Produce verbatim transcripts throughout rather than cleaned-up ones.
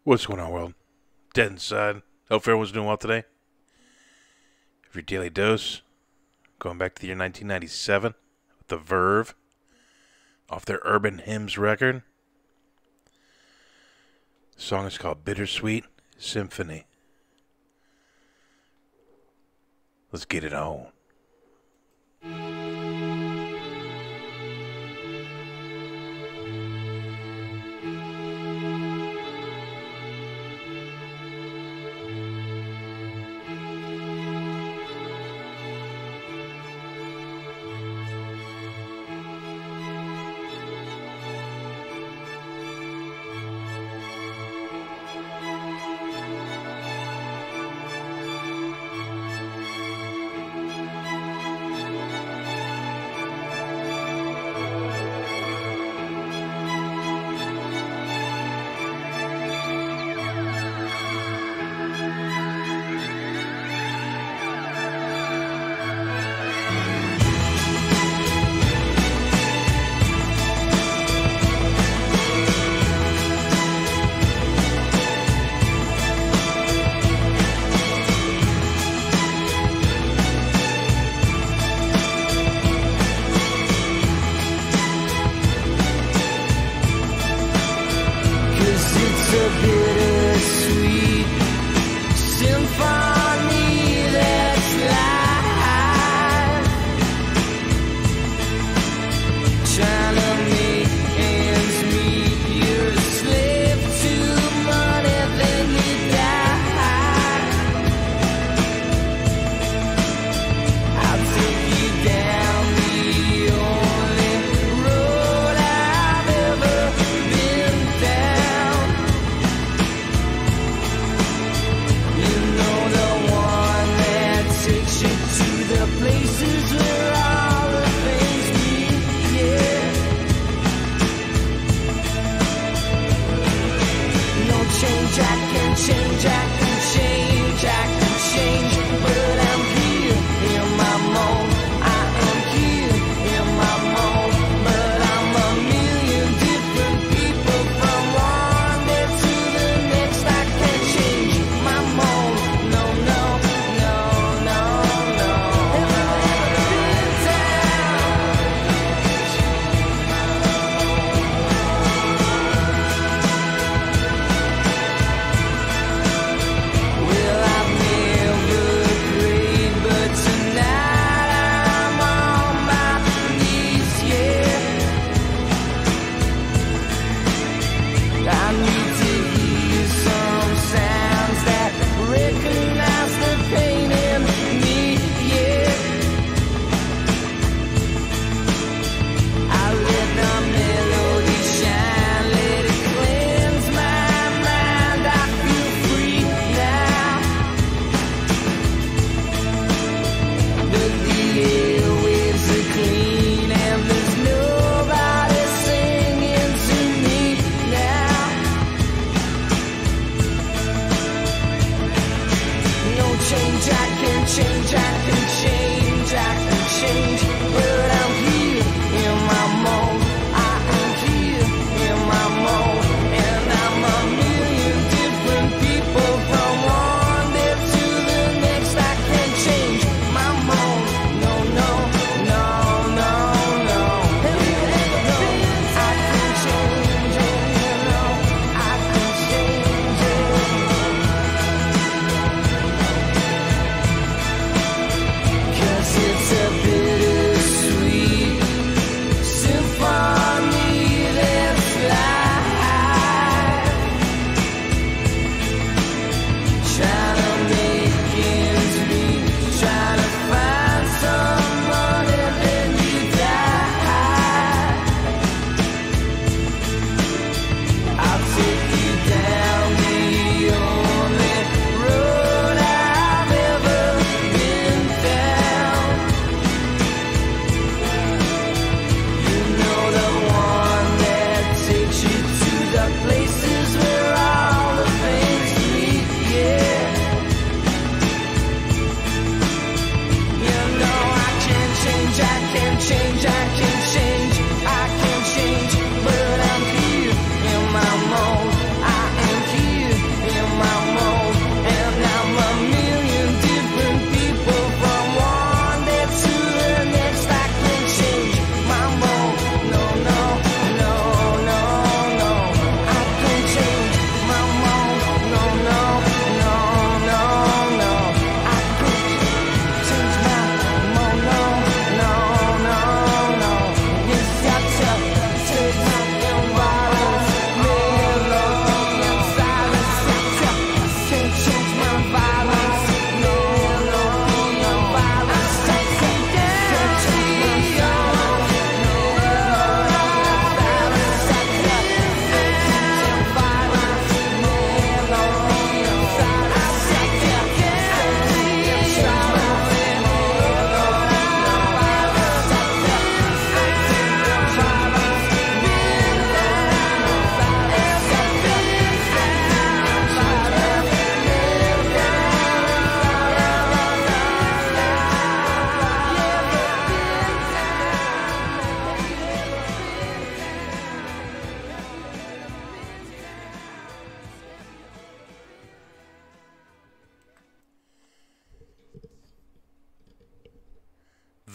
What's going on, world? Dead inside. Hope everyone's doing well today. For your daily dose, going back to the year nineteen ninety-seven with the Verve off their Urban Hymns record. The song is called Bittersweet Symphony. Let's get it on.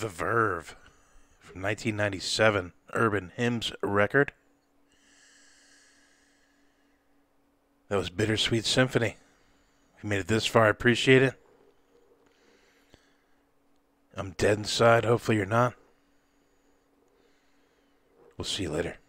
The Verve from nineteen ninety-seven Urban Hymns record. That was Bittersweet Symphony. If you made it this far, I appreciate it. I'm dead inside. Hopefully you're not. We'll see you later.